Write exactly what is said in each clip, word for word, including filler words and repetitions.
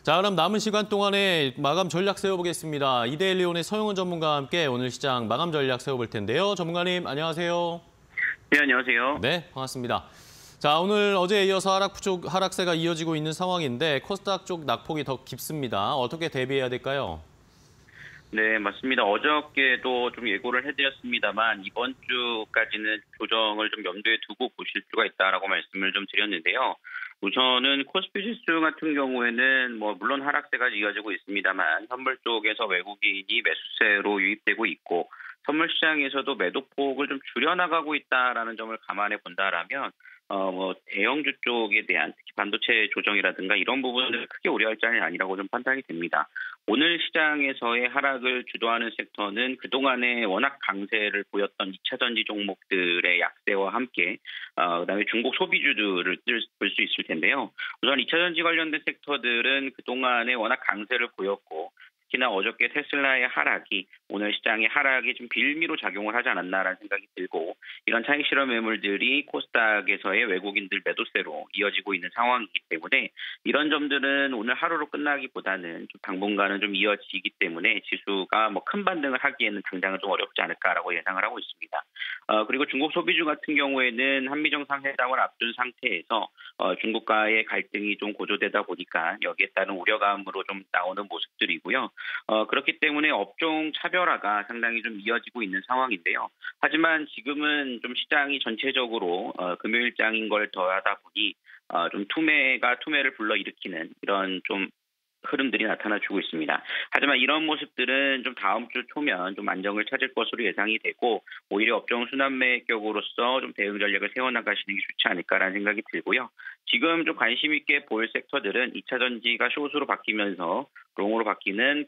자, 그럼 남은 시간 동안에 마감 전략 세워보겠습니다. 이데일리온의 서영은 전문가와 함께 오늘 시장 마감 전략 세워볼 텐데요. 전문가님, 안녕하세요. 네, 안녕하세요. 네, 반갑습니다. 자, 오늘 어제에 이어서 하락 쪽 하락세가 이어지고 있는 상황인데 코스닥 쪽 낙폭이 더 깊습니다. 어떻게 대비해야 될까요? 네, 맞습니다. 어저께도 좀 예고를 해드렸습니다만 이번 주까지는 조정을 좀 염두에 두고 보실 필요가 있다라고 말씀을 좀 드렸는데요. 우선은 코스피 지수 같은 경우에는 뭐 물론 하락세가 이어지고 있습니다만 선물 쪽에서 외국인이 매수세로 유입되고 있고 선물 시장에서도 매도폭을 좀 줄여나가고 있다라는 점을 감안해 본다라면 어, 뭐, 대형주 쪽에 대한 특히 반도체 조정이라든가 이런 부분을 크게 우려할 자는 아니라고 좀 판단이 됩니다. 오늘 시장에서의 하락을 주도하는 섹터는 그동안에 워낙 강세를 보였던 이차 전지 종목들의 약세와 함께, 어, 그다음에 중국 소비주들을 볼 수 있을 텐데요. 우선 이차 전지 관련된 섹터들은 그동안에 워낙 강세를 보였고, 특히나 어저께 테슬라의 하락이 오늘 시장의 하락이 좀 빌미로 작용을 하지 않았나라는 생각이 들고 이런 차익 실험 매물들이 코스닥에서의 외국인들 매도세로 이어지고 있는 상황이기 때문에 이런 점들은 오늘 하루로 끝나기보다는 좀 당분간은 좀 이어지기 때문에 지수가 뭐 큰 반등을 하기에는 당장은 좀 어렵지 않을까라고 예상을 하고 있습니다. 어, 그리고 중국 소비주 같은 경우에는 한미 정상회담을 앞둔 상태에서 어, 중국과의 갈등이 좀 고조되다 보니까 여기에 따른 우려감으로 좀 나오는 모습들이고요. 어, 그렇기 때문에 업종 차별화가 상당히 좀 이어지고 있는 상황인데요. 하지만 지금은 좀 시장이 전체적으로 어, 금요일장인 걸 더하다 보니 어, 좀 투매가 투매를 불러일으키는 이런 좀 흐름들이 나타나주고 있습니다. 하지만 이런 모습들은 좀 다음 주 초면 좀 안정을 찾을 것으로 예상이 되고 오히려 업종 순환매격으로서 좀 대응 전략을 세워나가시는 게 좋지 않을까라는 생각이 들고요. 지금 좀 관심 있게 볼 섹터들은 이차 전지가 숏으로 바뀌면서 롱으로 바뀌는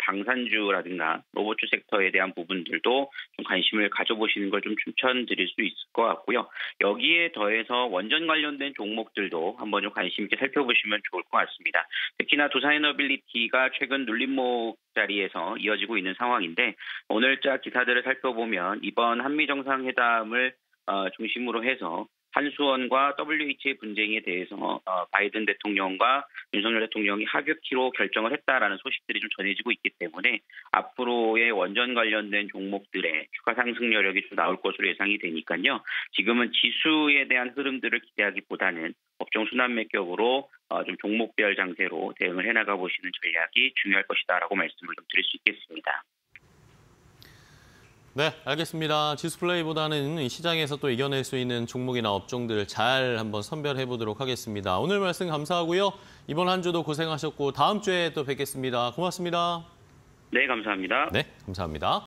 방산주라든가 로봇주 섹터에 대한 부분들도 좀 관심을 가져보시는 걸 좀 추천드릴 수 있을 것 같고요. 여기에 더해서 원전 관련된 종목들도 한번 좀 관심 있게 살펴보시면 좋을 것 같습니다. 특히나 두산에너빌리티가 최근 눌림목 자리에서 이어지고 있는 상황인데 오늘자 기사들을 살펴보면 이번 한미 정상회담을 어, 중심으로 해서 한수원과 더블유에이치의 분쟁에 대해서 어, 바이든 대통령과 윤석열 대통령이 하교키로 결정을 했다라는 소식들이 좀 전해지고 있기 때문에 앞으로의 원전 관련된 종목들의 주가 상승 여력이 좀 나올 것으로 예상이 되니까요. 지금은 지수에 대한 흐름들을 기대하기보다는 업종 순환매격으로 어, 좀 종목별 장세로 대응을 해나가 보시는 전략이 중요할 것이다라고 말씀을 좀 드릴 수 있겠습니다. 네, 알겠습니다. 지수 플레이보다는 시장에서 또 이겨낼 수 있는 종목이나 업종들 잘 한번 선별해 보도록 하겠습니다. 오늘 말씀 감사하고요. 이번 한 주도 고생하셨고 다음 주에 또 뵙겠습니다. 고맙습니다. 네, 감사합니다. 네, 감사합니다.